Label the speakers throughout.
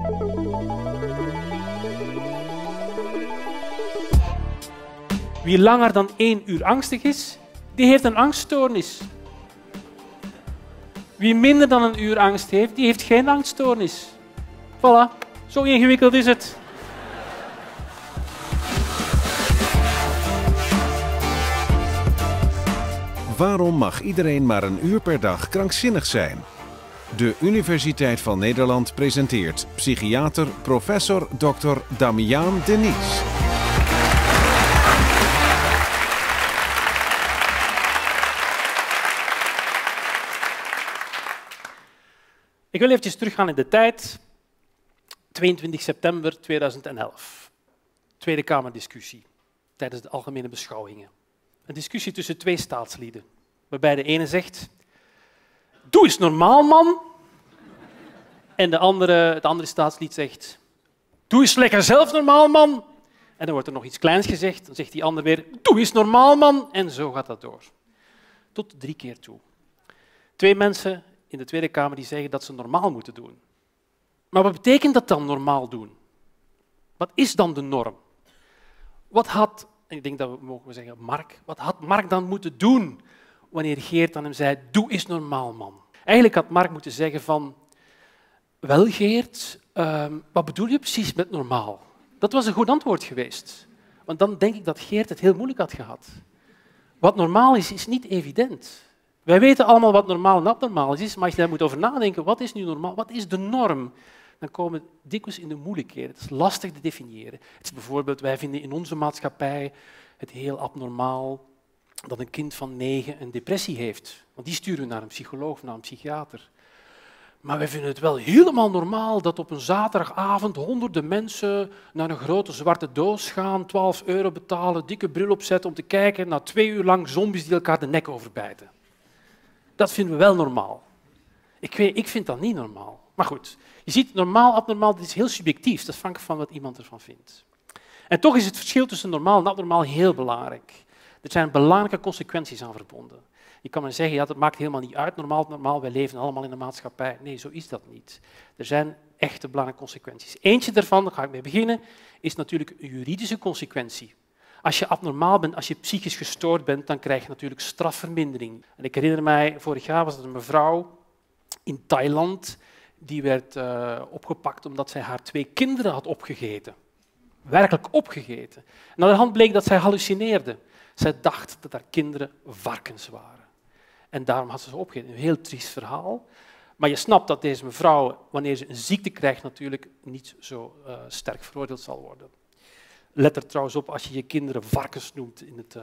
Speaker 1: Wie langer dan 1 uur angstig is, die heeft een angststoornis. Wie minder dan 1 uur angst heeft, die heeft geen angststoornis. Voilà, zo ingewikkeld is het.
Speaker 2: Waarom mag iedereen maar 1 uur per dag krankzinnig zijn? De Universiteit van Nederland presenteert psychiater professor Dr. Damiaan Denies.
Speaker 1: Ik wil eventjes teruggaan in de tijd. 22 september 2011. Tweede Kamerdiscussie tijdens de algemene beschouwingen. Een discussie tussen 2 staatslieden, waarbij de ene zegt: doe eens normaal, man. En het andere staatslied zegt: doe eens lekker zelf normaal, man. En dan wordt er nog iets kleins gezegd. Dan zegt die ander weer: doe eens normaal, man. En zo gaat dat door. Tot 3 keer toe. 2 mensen in de Tweede Kamer die zeggen dat ze normaal moeten doen. Maar wat betekent dat dan, normaal doen? Wat is dan de norm? Wat had, ik denk dat we mogen zeggen Mark, wat had Mark dan moeten doen wanneer Geert aan hem zei: doe eens normaal, man. Eigenlijk had Mark moeten zeggen van: wel Geert, wat bedoel je precies met normaal? Dat was een goed antwoord geweest. Want dan denk ik dat Geert het heel moeilijk had gehad. Wat normaal is, is niet evident. Wij weten allemaal wat normaal en abnormaal is, maar als je daar moet over nadenken, wat is nu normaal, wat is de norm, dan komen we dikwijls in de moeilijkheden. Het is lastig te definiëren. Het is bijvoorbeeld, wij vinden in onze maatschappij het heel abnormaal dat een kind van 9 een depressie heeft. Want die sturen we naar een psycholoog of naar een psychiater. Maar wij vinden het wel helemaal normaal dat op een zaterdagavond honderden mensen naar een grote zwarte doos gaan, 12 euro betalen, dikke bril opzetten om te kijken naar 2 uur lang zombies die elkaar de nek overbijten. Dat vinden we wel normaal. Ik vind dat niet normaal. Maar goed, je ziet normaal, abnormaal, dat is heel subjectief. Dat is afhankelijk van wat iemand ervan vindt. En toch is het verschil tussen normaal en abnormaal heel belangrijk. Er zijn belangrijke consequenties aan verbonden. Je kan maar zeggen, ja, dat maakt helemaal niet uit, normaal, wij leven allemaal in een maatschappij. Nee, zo is dat niet. Er zijn echte belangrijke consequenties. Eentje daarvan, daar ga ik mee beginnen, is natuurlijk een juridische consequentie. Als je abnormaal bent, als je psychisch gestoord bent, dan krijg je natuurlijk strafvermindering. En ik herinner mij, vorig jaar was er een mevrouw in Thailand, die werd opgepakt omdat zij haar 2 kinderen had opgegeten. Werkelijk opgegeten. En aan de hand bleek dat zij hallucineerde. Zij dacht dat haar kinderen varkens waren. En daarom had ze ze opgegeten. Een heel triest verhaal. Maar je snapt dat deze mevrouw, wanneer ze een ziekte krijgt, natuurlijk niet zo sterk veroordeeld zal worden. Let er trouwens op als je je kinderen varkens noemt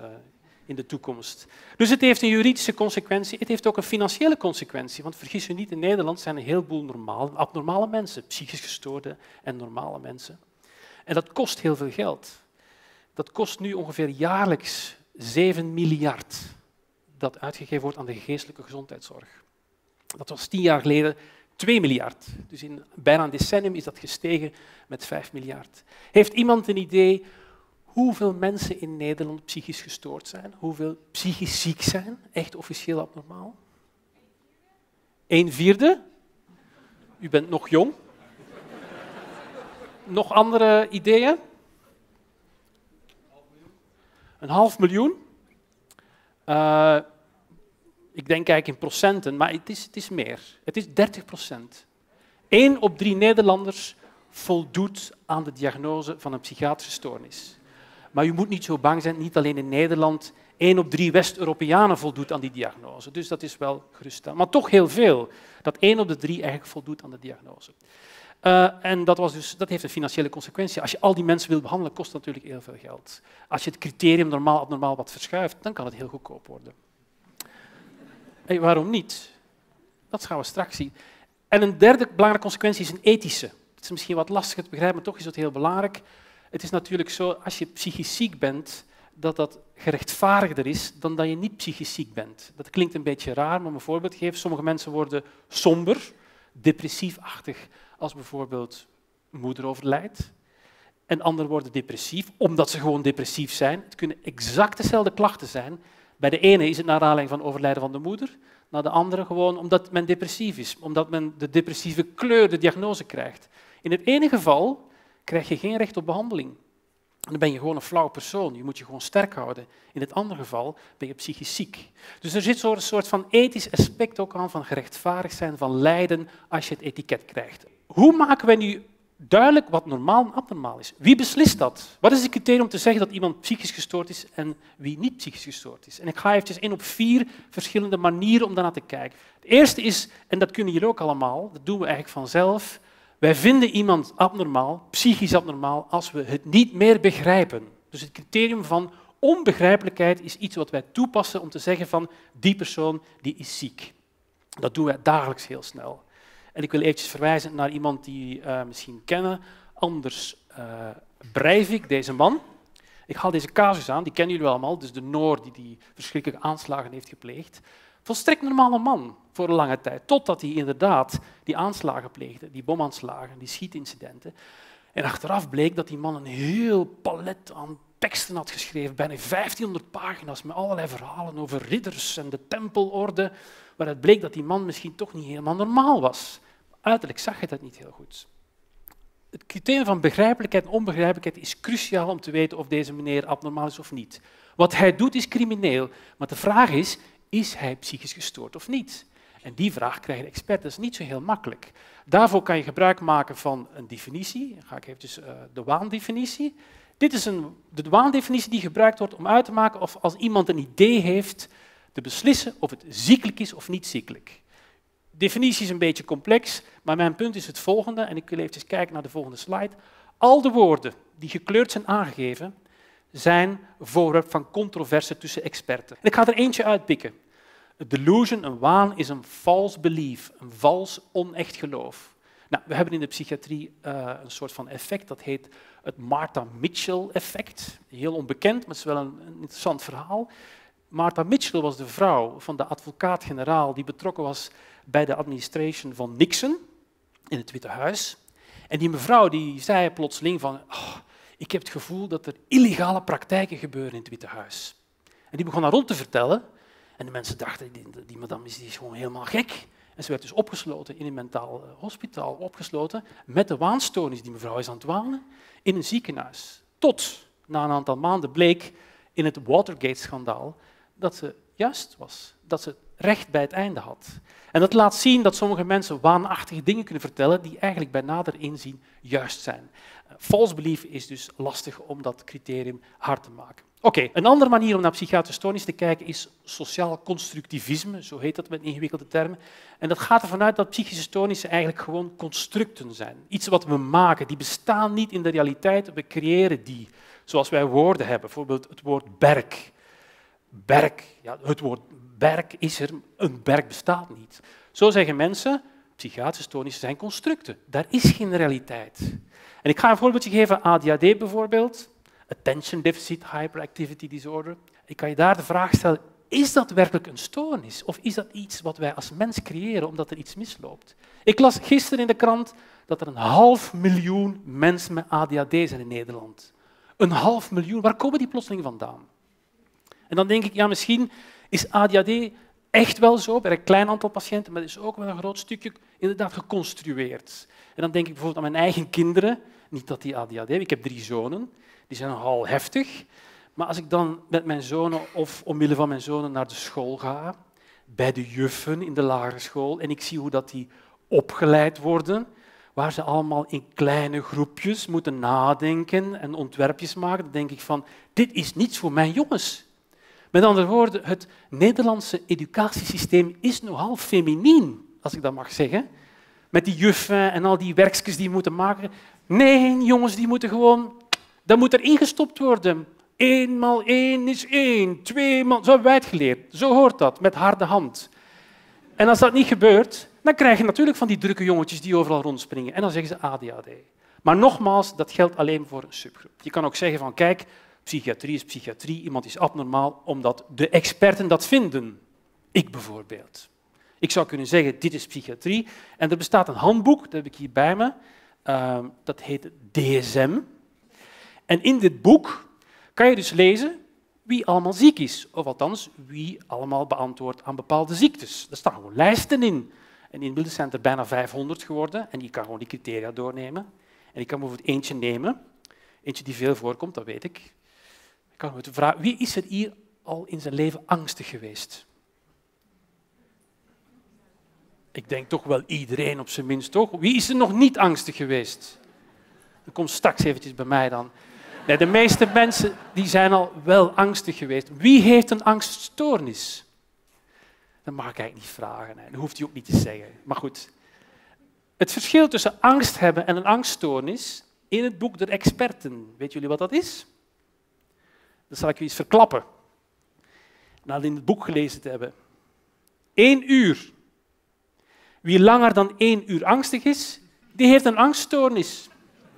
Speaker 1: in de toekomst. Dus het heeft een juridische consequentie, het heeft ook een financiële consequentie. Want vergis je niet, in Nederland zijn een heleboel abnormale mensen, psychisch gestoorde en normale mensen. En dat kost heel veel geld. Dat kost nu ongeveer jaarlijks 7 miljard dat uitgegeven wordt aan de geestelijke gezondheidszorg. Dat was 10 jaar geleden 2 miljard. Dus in bijna een decennium is dat gestegen met 5 miljard. Heeft iemand een idee hoeveel mensen in Nederland psychisch gestoord zijn? Hoeveel psychisch ziek zijn? Echt officieel abnormaal? 1/4? U bent nog jong. Nog andere ideeën? 500.000? Ik denk eigenlijk in procenten, maar het is meer. Het is 30%. 1 op 3 Nederlanders voldoet aan de diagnose van een psychiatrische stoornis. Maar u moet niet zo bang zijn, niet alleen in Nederland. 1 op 3 West-Europeanen voldoet aan die diagnose. Dus dat is wel geruststellend. Maar toch heel veel. Dat 1 op de 3 eigenlijk voldoet aan de diagnose. En dat heeft een financiële consequentie. Als je al die mensen wil behandelen, kost dat natuurlijk heel veel geld. Als je het criterium normaal-abnormaal wat verschuift, dan kan het heel goedkoop worden. Hey, waarom niet? Dat gaan we straks zien. En een derde belangrijke consequentie is een ethische. Het is misschien wat lastig te begrijpen, maar toch is het heel belangrijk. Het is natuurlijk zo, als je psychisch ziek bent, dat dat gerechtvaardigder is dan dat je niet psychisch ziek bent. Dat klinkt een beetje raar, maar om een voorbeeld te geven. Sommige mensen worden somber, depressiefachtig, als bijvoorbeeld moeder overlijdt. En anderen worden depressief, omdat ze gewoon depressief zijn. Het kunnen exact dezelfde klachten zijn. Bij de ene is het naar aanleiding van overlijden van de moeder, naar de andere gewoon omdat men depressief is, omdat men de depressieve kleur, de diagnose krijgt. In het ene geval krijg je geen recht op behandeling. En dan ben je gewoon een flauw persoon. Je moet je gewoon sterk houden. In het andere geval ben je psychisch ziek. Dus er zit zo'n soort van ethisch aspect ook aan van gerechtvaardigd zijn, van lijden als je het etiket krijgt. Hoe maken wij nu duidelijk wat normaal en abnormaal is? Wie beslist dat? Wat is het criterium om te zeggen dat iemand psychisch gestoord is en wie niet psychisch gestoord is? En ik ga eventjes in op 4 verschillende manieren om daarnaar te kijken. Het eerste is, en dat kunnen jullie ook allemaal, dat doen we eigenlijk vanzelf, wij vinden iemand abnormaal, psychisch abnormaal, als we het niet meer begrijpen. Dus het criterium van onbegrijpelijkheid is iets wat wij toepassen om te zeggen van die persoon die is ziek. Dat doen wij dagelijks heel snel. En ik wil eventjes verwijzen naar iemand die misschien kennen, Anders Breivik, deze man. Ik haal deze casus aan, die kennen jullie allemaal, dus de Noor die verschrikkelijke aanslagen heeft gepleegd. Volstrekt normale man voor een lange tijd, totdat hij inderdaad die aanslagen pleegde, die bomaanslagen, die schietincidenten. En achteraf bleek dat die man een heel palet aan teksten had geschreven, bijna 1500 pagina's met allerlei verhalen over ridders en de tempelorde, waaruit bleek dat die man misschien toch niet helemaal normaal was. Uiterlijk zag je dat niet heel goed. Het criterium van begrijpelijkheid en onbegrijpelijkheid is cruciaal om te weten of deze meneer abnormaal is of niet. Wat hij doet is crimineel, maar de vraag is hij psychisch gestoord of niet? En die vraag krijgen de experts. Dat is niet zo heel makkelijk. Daarvoor kan je gebruik maken van een definitie. Dan ga ik eventjes de waandefinitie. Dit is de waandefinitie die gebruikt wordt om uit te maken of als iemand een idee heeft te beslissen of het ziekelijk is of niet ziekelijk. De definitie is een beetje complex, maar mijn punt is het volgende, en ik wil even kijken naar de volgende slide. Al de woorden die gekleurd zijn aangegeven, zijn voorwerp van controverse tussen experten. En ik ga er eentje uitpikken. A delusion, een waan, is een false belief, een vals, onecht geloof. Nou, we hebben in de psychiatrie een soort van effect, dat heet het Martha Mitchell-effect. Heel onbekend, maar het is wel een interessant verhaal. Martha Mitchell was de vrouw van de advocaat-generaal die betrokken was bij de administration van Nixon in het Witte Huis. En die mevrouw die zei plotseling van, oh, ik heb het gevoel dat er illegale praktijken gebeuren in het Witte Huis. En die begon daar rond te vertellen. En de mensen dachten, die madame is gewoon helemaal gek. En ze werd dus opgesloten in een mentaal hospitaal, opgesloten met de waanstoornis. Die mevrouw is aan het wanen in een ziekenhuis. Tot na een aantal maanden bleek in het Watergate-schandaal dat ze juist was, dat ze recht bij het einde had. En dat laat zien dat sommige mensen waanachtige dingen kunnen vertellen die eigenlijk bij nader inzien juist zijn. False belief is dus lastig om dat criterium hard te maken. Oké, een andere manier om naar psychiatrische stoornis te kijken is sociaal constructivisme, zo heet dat met ingewikkelde termen. En dat gaat ervan uit dat psychische stoornissen eigenlijk gewoon constructen zijn. Iets wat we maken, die bestaan niet in de realiteit, we creëren die. Zoals wij woorden hebben, bijvoorbeeld het woord berk. Berk, ja, het woord berk is er, een berk bestaat niet. Zo zeggen mensen, psychiatrische stoornissen zijn constructen. Daar is geen realiteit. En ik ga een voorbeeldje geven, ADHD bijvoorbeeld, Attention Deficit Hyperactivity Disorder. Ik kan je daar de vraag stellen, is dat werkelijk een stoornis? Of is dat iets wat wij als mens creëren omdat er iets misloopt? Ik las gisteren in de krant dat er 500.000 mensen met ADHD zijn in Nederland. 500.000, waar komen die plotseling vandaan? En dan denk ik, ja, misschien is ADHD echt wel zo bij een klein aantal patiënten, maar het is ook wel een groot stukje inderdaad geconstrueerd. En dan denk ik bijvoorbeeld aan mijn eigen kinderen, niet dat die ADHD hebben, ik heb 3 zonen, die zijn nogal heftig, maar als ik dan met mijn zonen of omwille van mijn zonen naar de school ga, bij de juffen in de lagere school, en ik zie hoe dat die opgeleid worden, waar ze allemaal in kleine groepjes moeten nadenken en ontwerpjes maken, dan denk ik van, dit is niets voor mijn jongens. Met andere woorden, het Nederlandse educatiesysteem is nogal feminien, als ik dat mag zeggen. Met die juffen en al die werkjes die moeten maken. Nee, jongens, die moeten gewoon... Dat moet erin gestopt worden. 1 maal 1 is 1. 2 maal... Zo hebben wij het geleerd. Zo hoort dat, met harde hand. En als dat niet gebeurt, dan krijg je natuurlijk van die drukke jongetjes die overal rondspringen. En dan zeggen ze ADHD. Maar nogmaals, dat geldt alleen voor een subgroep. Je kan ook zeggen van, kijk... Psychiatrie is psychiatrie, iemand is abnormaal omdat de experten dat vinden. Ik bijvoorbeeld. Ik zou kunnen zeggen, dit is psychiatrie. En er bestaat een handboek, dat heb ik hier bij me, dat heet DSM. En in dit boek kan je dus lezen wie allemaal ziek is. Of althans, wie allemaal beantwoordt aan bepaalde ziektes. Er staan gewoon lijsten in. En inmiddels zijn het er bijna 500 geworden en je kan gewoon die criteria doornemen. En ik kan bijvoorbeeld eentje nemen, eentje die veel voorkomt, dat weet ik. Ik kan bijvoorbeeld vragen, wie is er hier al in zijn leven angstig geweest? Ik denk toch wel iedereen op zijn minst, toch? Wie is er nog niet angstig geweest? Dat komt straks eventjes bij mij dan. Nee, de meeste mensen die zijn al wel angstig geweest. Wie heeft een angststoornis? Dat mag ik eigenlijk niet vragen. Nee. Dat hoeft hij ook niet te zeggen. Maar goed. Het verschil tussen angst hebben en een angststoornis in het boek Der Experten. Weet jullie wat dat is? Dat zal ik u eens verklappen. Na in het boek gelezen te hebben. 1 uur. Wie langer dan 1 uur angstig is, die heeft een angststoornis.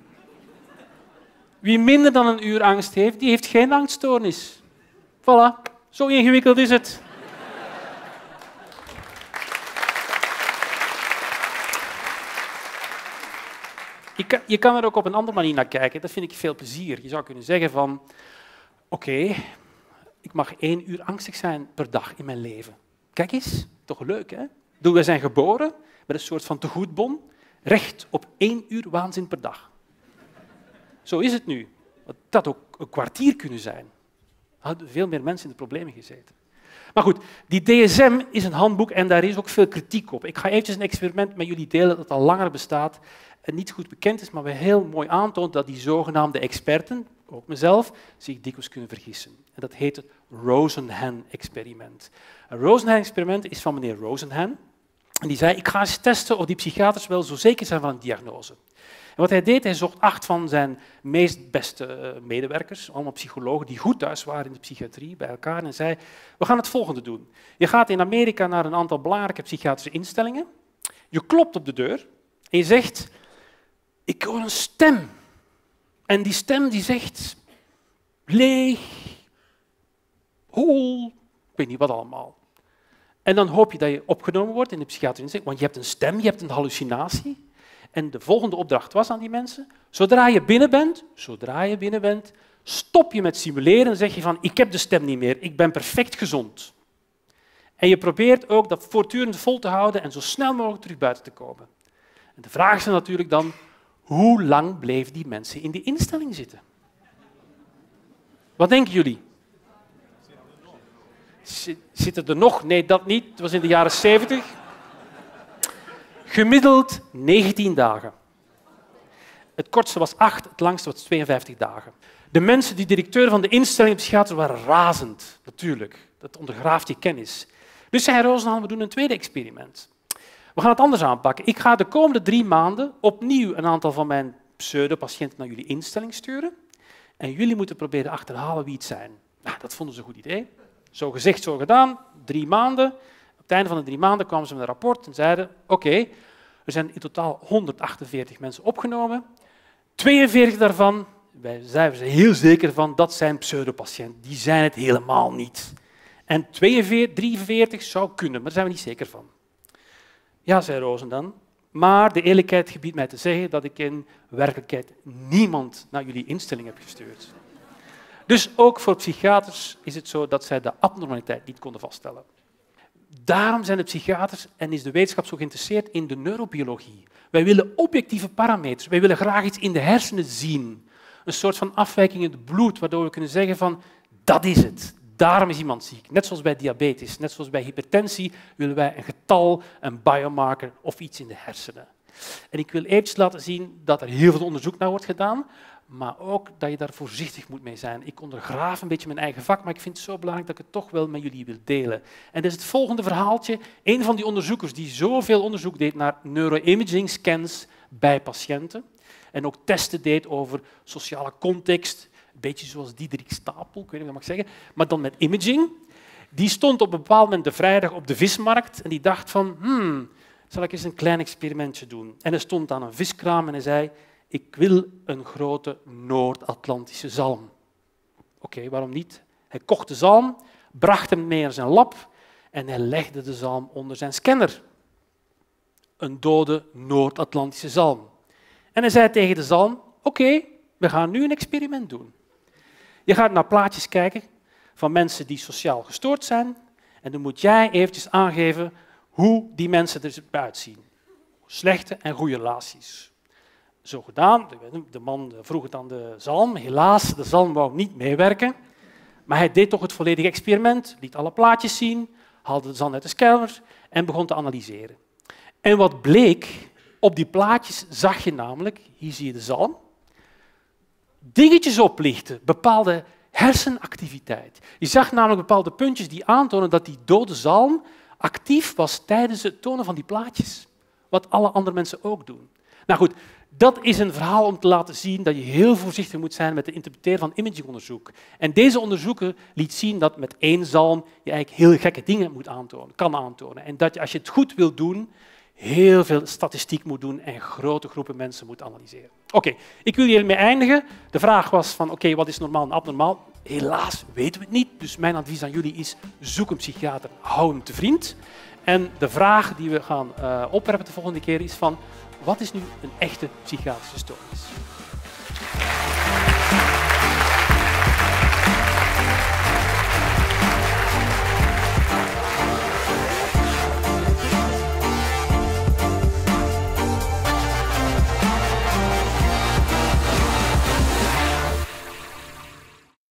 Speaker 1: Wie minder dan 1 uur angst heeft, die heeft geen angststoornis. Voilà, zo ingewikkeld is het. Je kan er ook op een andere manier naar kijken. Dat vind ik veel plezier. Je zou kunnen zeggen van, oké, ik mag 1 uur angstig zijn per dag in mijn leven. Kijk eens, toch leuk, hè? We zijn geboren met een soort van tegoedbon, recht op 1 uur waanzin per dag. Zo is het nu. Dat had ook een kwartier kunnen zijn. Er hadden veel meer mensen in de problemen gezeten. Maar goed, die DSM is een handboek en daar is ook veel kritiek op. Ik ga eventjes een experiment met jullie delen dat al langer bestaat en niet goed bekend is, maar we heel mooi aantoont dat die zogenaamde experten, ook mezelf, zich dikwijls kunnen vergissen. En dat heet het Rosenhan-experiment. Een Rosenhan-experiment is van meneer Rosenhan. En die zei, ik ga eens testen of die psychiaters wel zo zeker zijn van een diagnose. En wat hij deed, hij zocht 8 van zijn meest beste medewerkers, allemaal psychologen die goed thuis waren in de psychiatrie, bij elkaar en zei, we gaan het volgende doen. Je gaat in Amerika naar een aantal belangrijke psychiatrische instellingen, je klopt op de deur en je zegt, ik hoor een stem. En die stem die zegt, leeg, hol, ik weet niet wat allemaal. En dan hoop je dat je opgenomen wordt in de psychiatrische instelling, want je hebt een stem, je hebt een hallucinatie. En de volgende opdracht was aan die mensen, zodra je binnen bent, stop je met simuleren en zeg je van, ik heb de stem niet meer, ik ben perfect gezond. En je probeert ook dat voortdurend vol te houden en zo snel mogelijk terug buiten te komen. En de vraag is natuurlijk dan, hoe lang bleven die mensen in die instelling zitten? Wat denken jullie? Zitten er nog? Nee, dat niet. Het was in de jaren 70. Gemiddeld 19 dagen. Het kortste was 8, het langste was 52 dagen. De mensen die directeur van de instelling psychiaters waren razend, natuurlijk. Dat ondergraaft je kennis. Dus zei Rosenhan, we doen een tweede experiment. We gaan het anders aanpakken. Ik ga de komende 3 maanden opnieuw een aantal van mijn pseudo-patiënten naar jullie instelling sturen. En jullie moeten proberen achterhalen wie het zijn. Nou, dat vonden ze een goed idee. Zo gezegd, zo gedaan. 3 maanden. Op het einde van de 3 maanden kwamen ze met een rapport en zeiden, oké, er zijn in totaal 148 mensen opgenomen. 42 daarvan, wij zijn er heel zeker van, dat zijn pseudopatiënten. Die zijn het helemaal niet. En 43 zou kunnen, maar daar zijn we niet zeker van. Ja, zei Rosen dan, maar de eerlijkheid gebiedt mij te zeggen dat ik in werkelijkheid niemand naar jullie instelling heb gestuurd. Dus ook voor psychiaters is het zo dat zij de abnormaliteit niet konden vaststellen. Daarom zijn de psychiaters en is de wetenschap zo geïnteresseerd in de neurobiologie. Wij willen objectieve parameters. Wij willen graag iets in de hersenen zien. Een soort van afwijking in het bloed, waardoor we kunnen zeggen van, dat is het. Daarom is iemand ziek. Net zoals bij diabetes, net zoals bij hypertensie, willen wij een getal, een biomarker of iets in de hersenen. En ik wil eventjes laten zien dat er heel veel onderzoek naar wordt gedaan, maar ook dat je daar voorzichtig moet mee zijn. Ik ondergraaf een beetje mijn eigen vak, maar ik vind het zo belangrijk dat ik het toch wel met jullie wil delen. En dat is het volgende verhaaltje. Een van die onderzoekers die zoveel onderzoek deed naar neuroimaging scans bij patiënten en ook testen deed over sociale context, een beetje zoals Diederik Stapel, ik weet niet wat ik mag zeggen, maar dan met imaging. Die stond op een bepaald moment de vrijdag op de vismarkt en die dacht van, zal ik eens een klein experimentje doen? En hij stond aan een viskraam en hij zei, ik wil een grote Noord-Atlantische zalm. Oké, waarom niet? Hij kocht de zalm, bracht hem mee naar zijn lab en hij legde de zalm onder zijn scanner. Een dode Noord-Atlantische zalm. En hij zei tegen de zalm, oké, we gaan nu een experiment doen. Je gaat naar plaatjes kijken van mensen die sociaal gestoord zijn en dan moet jij eventjes aangeven hoe die mensen eruit zien. Slechte en goede relaties. Zo gedaan, de man vroeg het aan de zalm. Helaas, de zalm wou niet meewerken. Maar hij deed toch het volledige experiment, liet alle plaatjes zien, haalde de zalm uit de kelder en begon te analyseren. En wat bleek, op die plaatjes zag je namelijk, hier zie je de zalm, dingetjes oplichten, bepaalde hersenactiviteit. Je zag namelijk bepaalde puntjes die aantonen dat die dode zalm actief was tijdens het tonen van die plaatjes. Wat alle andere mensen ook doen. Nou goed, dat is een verhaal om te laten zien dat je heel voorzichtig moet zijn met het interpreteren van imagingonderzoek. En deze onderzoeker liet zien dat met één zalm je eigenlijk heel gekke dingen kan aantonen. En dat je, als je het goed wilt doen, heel veel statistiek moet doen en grote groepen mensen moet analyseren. Oké, ik wil hiermee eindigen. De vraag was van, oké, wat is normaal en abnormaal? Helaas weten we het niet, dus mijn advies aan jullie is, zoek een psychiater, hou hem te vriend. En de vraag die we gaan opwerpen de volgende keer is van, wat is nu een echte psychiatrische stoornis?